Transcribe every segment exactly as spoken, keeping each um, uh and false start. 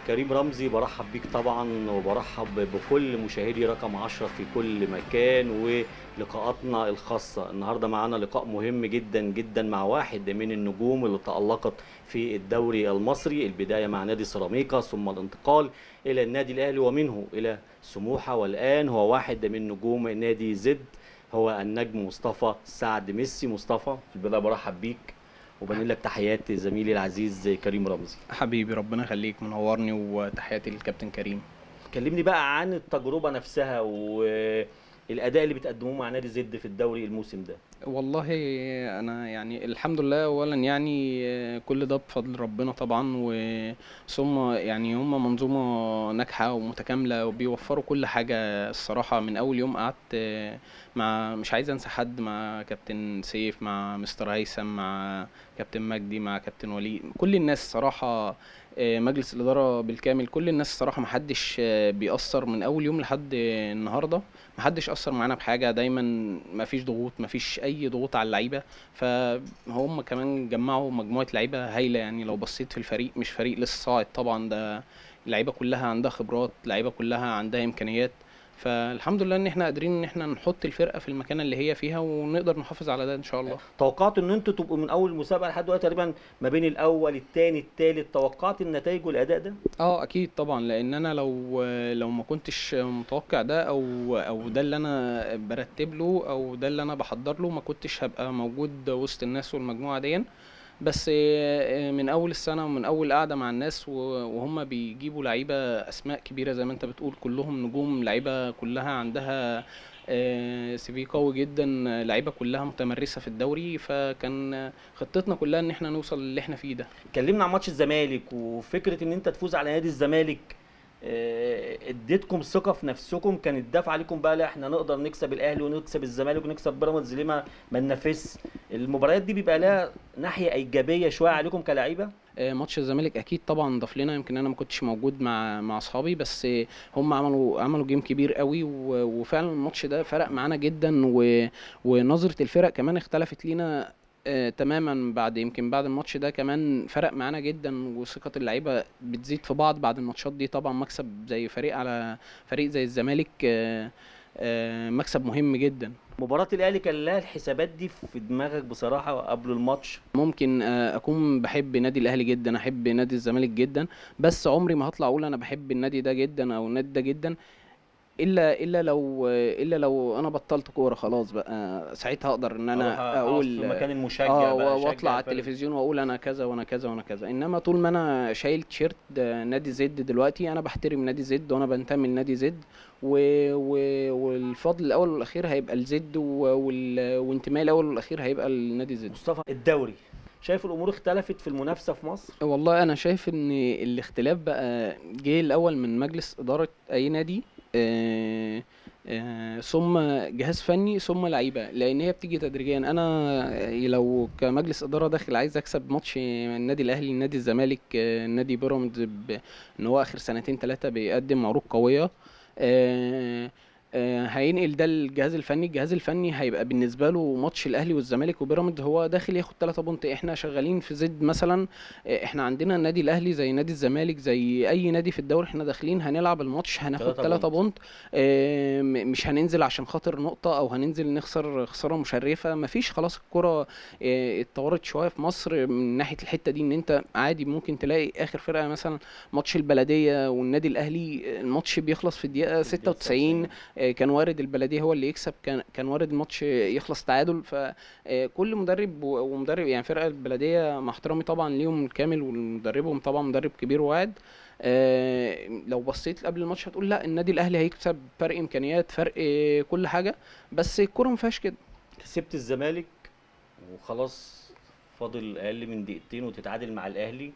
كريم رمزي، برحب بيك طبعا وبرحب بكل مشاهدي رقم عشرة في كل مكان ولقاءاتنا الخاصة. النهاردة معنا لقاء مهم جدا جدا مع واحد من النجوم اللي تألقت في الدوري المصري، البداية مع نادي سيراميكا ثم الانتقال إلى النادي الأهلي ومنه إلى سموحة، والآن هو واحد من نجوم نادي زد، هو النجم مصطفى سعد ميسي. مصطفى، في البداية برحب بيك وبنقل لك تحيات زميلي العزيز كريم رمزي. حبيبي ربنا يخليك، منورني، وتحياتي للكابتن كريم. كلمني بقى عن التجربة نفسها والأداء اللي بتقدموه مع نادي زد في الدوري الموسم ده. والله انا يعني الحمد لله، اولا يعني كل ده بفضل ربنا طبعا، وثم يعني هم منظومه ناجحه ومتكامله وبيوفروا كل حاجه الصراحه. من اول يوم قعدت مع، مش عايز انسى حد، مع كابتن سيف، مع مستر هيثم، مع كابتن مجدي، مع كابتن وليد، كل الناس صراحه، مجلس الاداره بالكامل، كل الناس صراحه محدش بيأثر من اول يوم لحد النهارده. محدش أثر معانا بحاجة، دايما مفيش ضغوط، مفيش أي ضغوط على اللعيبة. فهم كمان جمعوا مجموعة لعيبة هايلة. يعني لو بصيت في الفريق، مش فريق لسه صاعد طبعا، ده اللعيبة كلها عندها خبرات، لعيبة كلها عندها إمكانيات. فالحمد لله ان احنا قادرين ان احنا نحط الفرقه في المكان اللي هي فيها، ونقدر نحافظ على ده ان شاء الله. توقعت ان انتوا تبقوا من اول المسابقه لحد دلوقتي تقريبا ما بين الاول الثاني الثالث، توقعت النتائج والاداء ده؟ اه اكيد طبعا، لان انا لو لو ما كنتش متوقع ده، او او ده اللي انا برتب له، او ده اللي انا بحضر له، ما كنتش هبقى موجود وسط الناس والمجموعه دي. بس من اول السنه ومن اول قعده مع الناس وهم بيجيبوا لعيبه اسماء كبيره زي ما انت بتقول، كلهم نجوم، لعيبه كلها عندها سي في قوي جدا، لعيبه كلها متمرسه في الدوري. فكان خطتنا كلها ان احنا نوصل للي احنا فيه ده. اتكلمنا عن ماتش الزمالك وفكره ان انت تفوز على نادي الزمالك، اديتكم ثقه في نفسكم، كان الدفع عليكم بقى لا احنا نقدر نكسب الاهلي ونكسب الزمالك ونكسب بيراميدز، ليه ما ما ننافسش؟ المباريات دي بيبقى لها ناحيه ايجابيه شويه عليكم كلاعيبه. ماتش الزمالك اكيد طبعا ضاف لنا، يمكن انا ما كنتش موجود مع مع اصحابي، بس هم عملوا عملوا جيم كبير قوي، وفعلا الماتش ده فرق معانا جدا، ونظره الفرق كمان اختلفت لينا آه تماما بعد، يمكن بعد الماتش ده كمان فرق معانا جدا، وثقه اللعيبه بتزيد في بعض بعد الماتشات دي. طبعا مكسب زي فريق على فريق زي الزمالك آه آه مكسب مهم جدا. مباراة الأهلي كان لها الحسابات دي في دماغك بصراحة قبل الماتش؟ ممكن أكون بحب نادي الأهلي جدا، أحب نادي الزمالك جدا، بس عمري ما هطلع أقول أنا بحب النادي ده جدا أو النادي ده جدا، الا الا لو الا لو انا بطلت كوره خلاص بقى، ساعتها اقدر ان انا اقول في مكان المشجع اه بقى واطلع على التلفزيون واقول انا كذا وانا كذا وانا كذا. انما طول ما انا شايل تيشيرت نادي زد دلوقتي، انا بحترم نادي زد وانا بنتمي لنادي زد، و... و... والفضل الاول والاخير هيبقى لزد، وال... وانتمائي الاول والاخير هيبقى لنادي زد. مصطفى، الدوري شايف الامور اختلفت في المنافسه في مصر؟ والله انا شايف ان الاختلاف بقى جه الاول من مجلس اداره اي نادي، آه آه ثم جهاز فني، ثم لعيبه، لان هي بتيجي تدريجيا. انا لو كمجلس اداره داخل عايز اكسب ماتش النادي الاهلي، النادي الزمالك، آه نادي بيراميدز، ان هو اخر سنتين ثلاثه بيقدم عروض قويه، آه هينقل ده للجهاز الفني. الجهاز الفني هيبقى بالنسبه له ماتش الاهلي والزمالك وبيراميدز هو داخل ياخد ثلاثة بونت. احنا شغالين في زد مثلا، احنا عندنا النادي الاهلي زي نادي الزمالك زي اي نادي في الدوري، احنا داخلين هنلعب الماتش هناخد ثلاثة بونت، اه مش هننزل عشان خاطر نقطه او هننزل نخسر خساره مشرفه. مفيش، خلاص الكره اه اتطورت شويه في مصر من ناحيه الحته دي، ان انت عادي ممكن تلاقي اخر فرقه مثلا ماتش البلديه والنادي الاهلي، الماتش بيخلص في الدقيقه ستة وتسعين، كان وارد البلديه هو اللي يكسب، كان كان وارد الماتش يخلص تعادل. فكل مدرب ومدرب، يعني فرقه البلديه مع احترامي طبعا ليهم الكامل، ومدربهم طبعا مدرب كبير وواعد، لو بصيت قبل الماتش هتقول لا النادي الاهلي هيكسب، فرق امكانيات، فرق كل حاجه، بس الكوره ما فيهاش كده. كسبت الزمالك وخلاص فاضل اقل من دقيقتين وتتعادل مع الاهلي،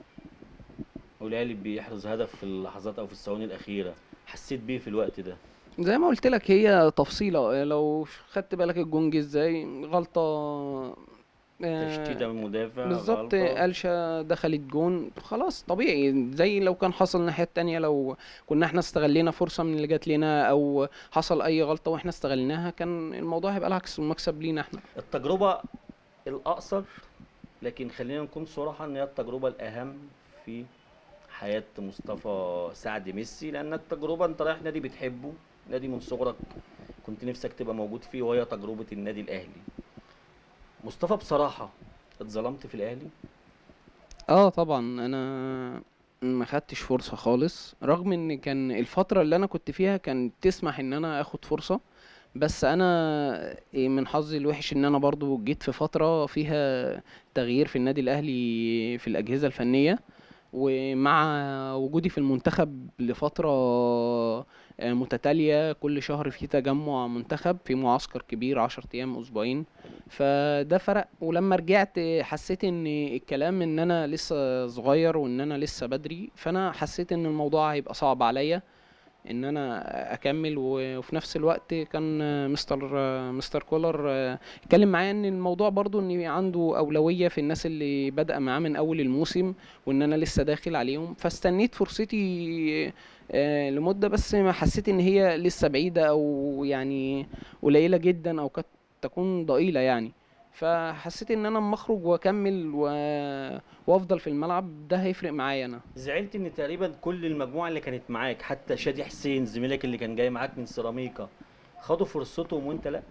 والاهلي بيحرز هدف في اللحظات او في الثواني الاخيره، حسيت بيه في الوقت ده؟ زي ما قلت لك، هي تفصيله، لو خدت بالك الجونج ازاي، غلطه تشتيته من مدافع، بالظبط، غلطه، قلشه دخلت جون، خلاص طبيعي. زي لو كان حصل الناحيه التانية، لو كنا احنا استغلينا فرصه من اللي جات لنا، او حصل اي غلطه واحنا استغلناها، كان الموضوع هيبقى العكس والمكسب لينا احنا. التجربه الاقصر، لكن خلينا نكون صراحه ان هي التجربه الاهم في حياة مصطفى سعد ميسي، لأنك تجربة أنت رايح نادي بتحبه، نادي من صغرك كنت نفسك تبقى موجود فيه، وهي تجربة النادي الأهلي. مصطفى بصراحة اتظلمت في الأهلي؟ اه طبعا انا ما خدتش فرصة خالص، رغم ان كان الفترة اللي انا كنت فيها كانت تسمح ان انا اخد فرصة. بس انا إيه، من حظي الوحش ان انا برضو جيت في فترة فيها تغيير في النادي الاهلي في الاجهزة الفنية، ومع وجودي في المنتخب لفترة آه، متتالية، كل شهر في تجمع منتخب في معسكر كبير عشر أيام أسبوعين، فده فرق. ولما رجعت حسيت ان الكلام ان انا لسه صغير وان انا لسه بدري، فانا حسيت ان الموضوع هيبقى صعب عليا ان انا اكمل. و- وفي نفس الوقت كان مستر مستر كولر اتكلم معايا ان الموضوع برضو ان عنده اولوية في الناس اللي بدأ معاه من اول الموسم، وان انا لسه داخل عليهم، فاستنيت فرصتي آه، لمدة، بس ما حسيت ان هي لسه بعيدة او يعني قليلة جدا او قد تكون ضئيلة يعني. فحسيت ان انا اما اخرج واكمل و... وافضل في الملعب ده هيفرق معايا انا. زعلت إن تقريبا كل المجموعة اللي كانت معاك، حتى شادي حسين زميلك اللي كان جاي معاك من سيراميكا، خدوا فرصتهم وأنت لأ؟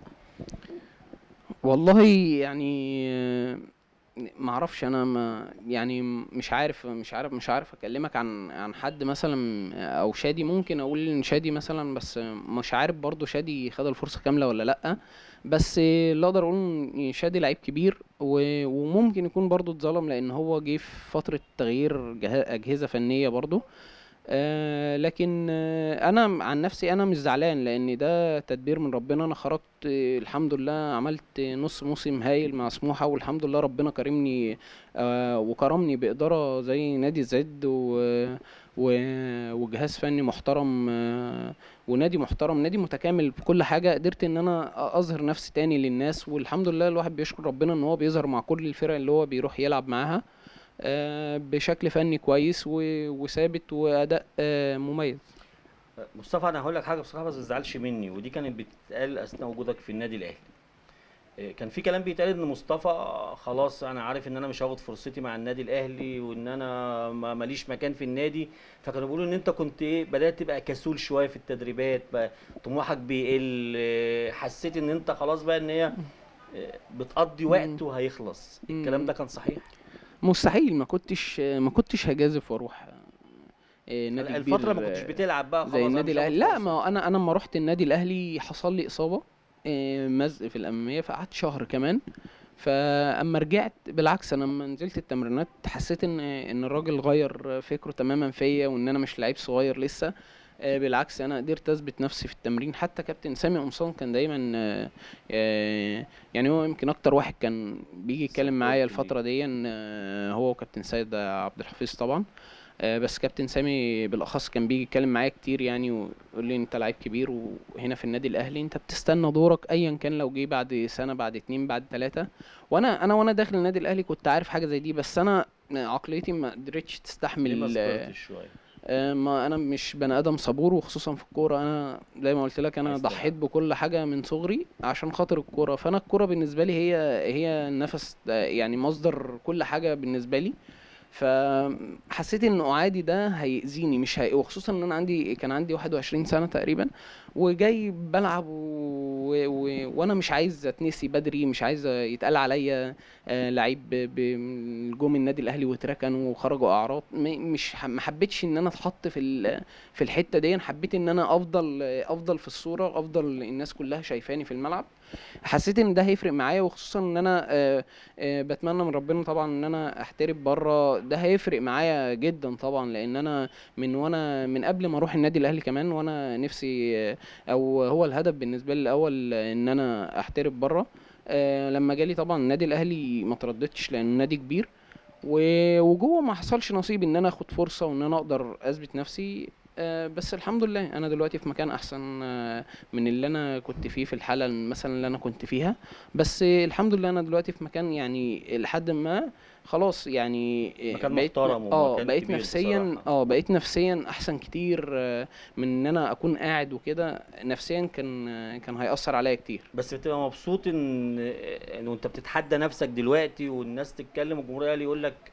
والله يعني آه، ما اعرفش انا، ما يعني مش عارف مش عارف مش عارف اكلمك عن عن حد مثلا او شادي. ممكن اقول ان شادي مثلا، بس مش عارف برضو شادي خد الفرصة كاملة ولا لا. بس اللي اقدر اقول ان شادي لعيب كبير و- وممكن يكون برضو اتظلم لان هو جه في فترة تغيير جه- اجهزة فنية برضو. آه لكن آه انا عن نفسي انا مش زعلان، لان ده تدبير من ربنا. انا خرجت آه الحمد لله، عملت نص موسم هايل مع سموحة، والحمد لله ربنا كرمني آه وكرمني بإدارة زي نادي الزد و و وجهاز فني محترم آه ونادي محترم، نادي متكامل في كل حاجة. قدرت ان انا اظهر نفسي تاني للناس، والحمد لله الواحد بيشكر ربنا ان هو بيظهر مع كل الفرق اللي هو بيروح يلعب معاها آه، بشكل فني كويس و- وثابت وأداء آه، مميز. مصطفى أنا هقول لك حاجة بصراحة بس ما تزعلش مني، ودي كانت بتتقال أثناء وجودك في النادي الأهلي. إيه، كان في كلام بيتقال ان مصطفى خلاص انا عارف ان انا مش هاخد فرصتي مع النادي الاهلي، وان انا ما- ماليش مكان في النادي. فكانوا بيقولوا ان انت كنت ايه، بدات تبقى كسول شويه في التدريبات بقى، طموحك بيقل، إيه، حسيت ان انت خلاص بقى ان هي إيه، بتقضي مم. وقت وهيخلص. الكلام مم. ده كان صحيح؟ مستحيل، ما كنتش ما كنتش هجازف واروح آه، نادي ال- الفتره كبير ما كنتش آه، بتلعب بقى زي خلاص انا النادي مش هاخد الاهلي. لا، ما فرصه. هو انا انا لما رحت النادي الاهلي حصل لي اصابه آه، مزق في الاماميه، فقعدت شهر كمان. فاما رجعت بالعكس، انا لما نزلت التمرينات حسيت ان ان الراجل غير فكره تماما فيا، وان انا مش لعيب صغير لسه. آه، بالعكس انا قدرت اثبت نفسي في التمرين. حتى كابتن سامي قمصان كان دايما آه، آه، يعني هو يمكن اكتر واحد كان بيجي يتكلم معايا سبورت ليه؟ الفتره دي، آه، هو وكابتن سيد عبد الحفيظ طبعا. آه، بس كابتن سامي بالاخص كان بيجي يتكلم معايا كتير يعني، ويقول لي انت لعيب كبير، وهنا في النادي الاهلي انت بتستنى دورك ايا كان، لو جه بعد سنه بعد اتنين بعد تلاته. وانا انا وانا داخل النادي الاهلي كنت عارف حاجه زي دي، بس انا عقليتي ما قدرتش ليه ما تستحمل. آه، صبرتش شويه؟ آه، ما انا مش بني ادم صبور، وخصوصا في الكوره. انا زي ما قلت لك انا عايز ضحيت تلعب. بكل حاجه من صغري عشان خاطر الكوره. فانا الكوره بالنسبه لي هي هي النفس آه، يعني مصدر كل حاجه بالنسبه لي. فحسيت ان قعادي ده هيأذيني مش هي، وخصوصا ان انا عندي كان عندي واحد وعشرين سنة تقريبا، وجاي بلعب و... و... و... وانا مش عايز اتنسي بدري، مش عايز يتقال عليا آه لعيب ب... ب... جم النادي الاهلي واتركن وخرجوا اعراض. م... مش ح... ما حبيتش ان انا اتحط في ال... في الحتة دي. حبيت ان انا افضل افضل في الصورة، افضل الناس كلها شايفاني في الملعب. حسيت ان ده هيفرق معايا، وخصوصا ان انا آه، آه، بتمنى من ربنا طبعا ان انا احترف بره. ده هيفرق معايا جدا طبعا، لان انا من وانا من قبل ما اروح النادي الاهلي كمان وانا نفسي آه، او هو الهدف بالنسبه لي الاول آه، ان انا احترف بره. آه، لما جالي طبعا النادي الاهلي ما ترددتش لانه نادي كبير، و- وجوه ما حصلش نصيب ان انا اخد فرصه وان انا اقدر اثبت نفسي. آه، بس الحمد لله انا دلوقتي في مكان احسن آه، من اللي انا كنت فيه في الحاله مثلا اللي انا كنت فيها. بس الحمد لله انا دلوقتي في مكان يعني لحد ما خلاص يعني آه، مكان بقيت محترم اه ومكان بقيت كبير نفسيا بصراحه. اه بقيت نفسيا احسن كتير آه، من ان انا اكون قاعد وكده. نفسيا كان آه، كان هيأثر عليا كتير. بس بتبقى مبسوط ان ان وانت بتتحدى نفسك دلوقتي والناس تتكلم والجمهور الاهلي يقول لك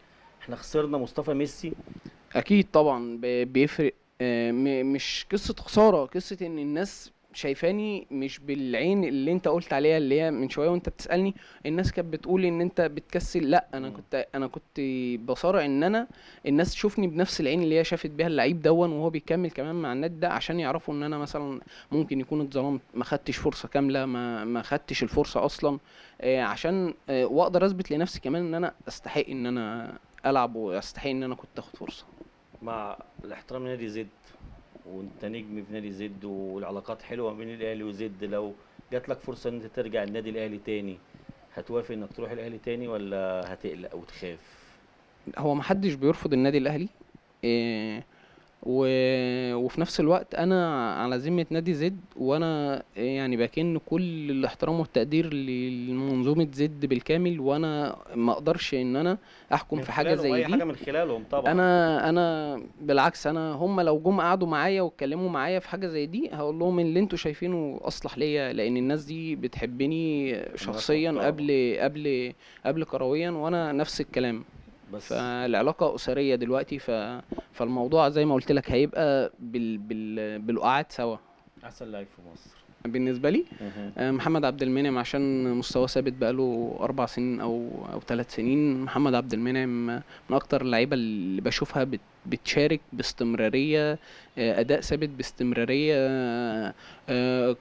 احنا خسرنا مصطفى ميسي. اكيد طبعا ب- بيفرق. آه، م- مش قصة خسارة، قصة ان الناس شايفاني مش بالعين اللي انت قلت عليها، اللي هي من شوية وانت بتسألني الناس كانت بتقول ان انت بتكسل. لا، انا مم. كنت انا كنت بصارع ان انا الناس تشوفني بنفس العين اللي هي شافت بيها اللعيب دون وهو بيكمل كمان مع النادي ده، عشان يعرفوا ان انا مثلا ممكن يكون اتظلمت، ما خدتش فرصة كاملة، ما ما خدتش الفرصة اصلا. آه، عشان آه، واقدر اثبت لنفسي كمان ان انا استحق ان انا العب، واستحق ان انا كنت اخد فرصة. مع الاحترام لنادي زد، وانت نجم في نادي زد والعلاقات حلوه بين الاهلي وزد، لو جات لك فرصه ان انت ترجع النادي الاهلي تاني، هتوافق انك تروح الاهلي تاني ولا هتقلق وتخاف؟ هو محدش بيرفض النادي الاهلي. إيه و... وفي نفس الوقت انا على ذمة نادي زد، وانا يعني بكن كل الاحترام والتقدير لمنظومة زد بالكامل، وانا ما اقدرش ان انا احكم من في حاجة خلالهم زي اي حاجه، دي. من خلالهم طبعا. انا انا بالعكس، انا هم لو جم قعدوا معايا واتكلموا معايا في حاجة زي دي هقول لهم اللي انتوا شايفينه اصلح ليا، لان الناس دي بتحبني الناس شخصيا محترمه. قبل قبل قبل كرويا، وانا نفس الكلام. بس فالعلاقة أسرية دلوقتي، ف... فالموضوع زي ما قلت لك هيبقى بال... بال... بالقعاد سوا. احسن لعيب في مصر. بالنسبة لي مهم. آه، محمد عبد المنعم، عشان مستواه ثابت بقاله أربع سنين أو أو ثلاث سنين. محمد عبد المنعم من أكتر اللعيبة اللي بشوفها بت... بتشارك باستمرارية، آه، أداء ثابت باستمرارية. آه، آه،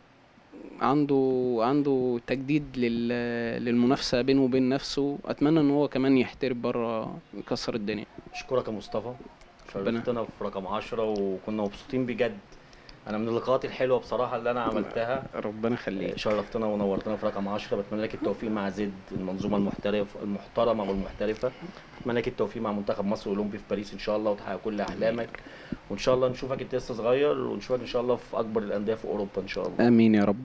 عنده عنده تجديد لل... للمنافسة بينه وبين نفسه. أتمنى إن هو كمان يحترف بره يكسر الدنيا. اشكرك يا مصطفى، ربنا شرفتنا في رقم عشرة وكنا مبسوطين بجد. انا من اللقاءات الحلوه بصراحه اللي انا عملتها. ربنا آه، يخليك. شرفتنا ونورتنا في رقم عشرة. بتمنى لك التوفيق مع زد، المنظومه المحترف المحترمه والمحترفه. بتمنى لك التوفيق مع منتخب مصر الاولمبي في باريس ان شاء الله، وتحقق كل احلامك. وان شاء الله نشوفك، انت لسه صغير، ونشوفك ان شاء الله في اكبر الانديه في اوروبا ان شاء الله. امين يا رب.